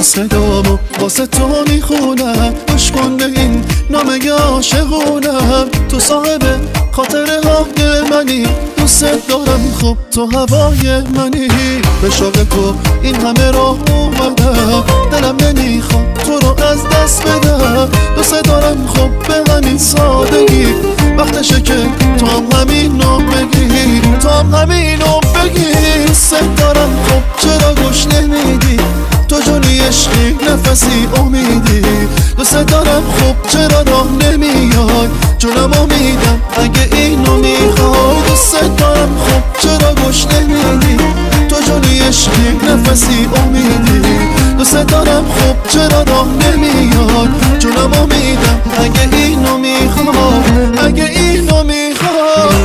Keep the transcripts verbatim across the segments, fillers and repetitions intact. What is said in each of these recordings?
صدامو واسه تو میخونم، گوش کن به این نامه عاشقونم. تو صاحب خاطره های منی، دوست دارم خب تو هوای منی. به شوق تو این همه راه اومدم، دلم نمیخواد تو رو از دست بدم. دوست دارم خب به همین سادگی، وقتشه که تو هم همینو بگی، تو هم همینو بگی. دوست دارم خب چرا گوش نمیدی، تو جونی عشقی نفسی امیدی. دوست دارم خب چرا راه نمیای، جونم امیدم اگه اینو میخوای. دوست دارم خب چرا گوش نمیدی، تو جونی عشقی نفسی امیدی. دوست دارم خب چرا راه نمیای، جونم امیدم اگه اینو میخوای، اگه اینو میخوای.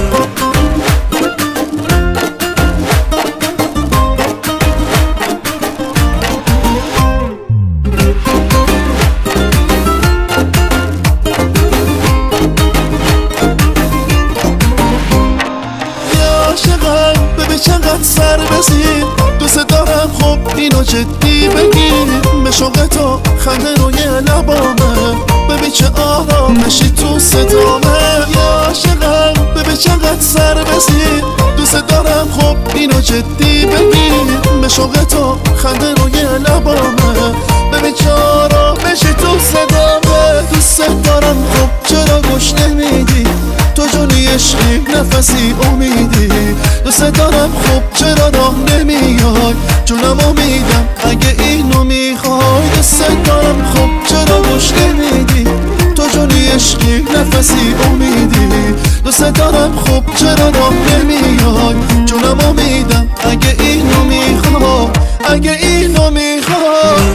چقدر سر بزین، دوست دارم خب اینو جدی بگیر. به شوق تو خنده روی لبامه، ببین چه آرامشی تو صدامه. یا عاشقم ببین چقدر سر بزین، دوست دارم خب اینو جدی بگیر. به شوق تو خنده روی لبامه، ببین چه آرامشی تو صدامه. دوست دارم خب چرا گوش نمیدی، تو جونی عشقی نفسی امیدی. دوست دارم خب چرا راه نمیای، جونم امیدم اگه اینو میخوای. دوست دارم خب چرا گوش نمیدی، تو جونی عشقی نفسی امیدی. دوست دارم خب چرا راه نمیای، جونم امیدم اگه اینو میخوای، اگه اینو میخوای.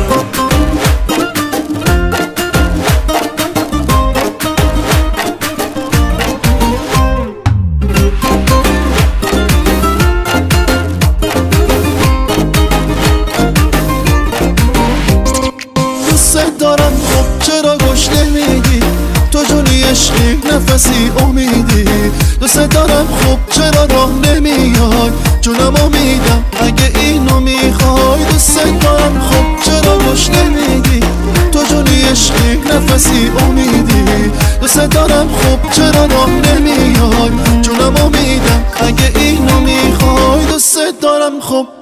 دارم خب چرا گوش نمیدی، تو جونی عشقی نفسی امیدی. دوست دارم خب چرا راه نمیای، جونم امیدم اگه اینو میخوای. دوست دارم خب چرا گوش نمیدی، تو جونی عشقی نفسی امیدی. دوست دارم خب چرا راه نمیای، جونم امیدم اگه اینو میخوای. دوست دارم خب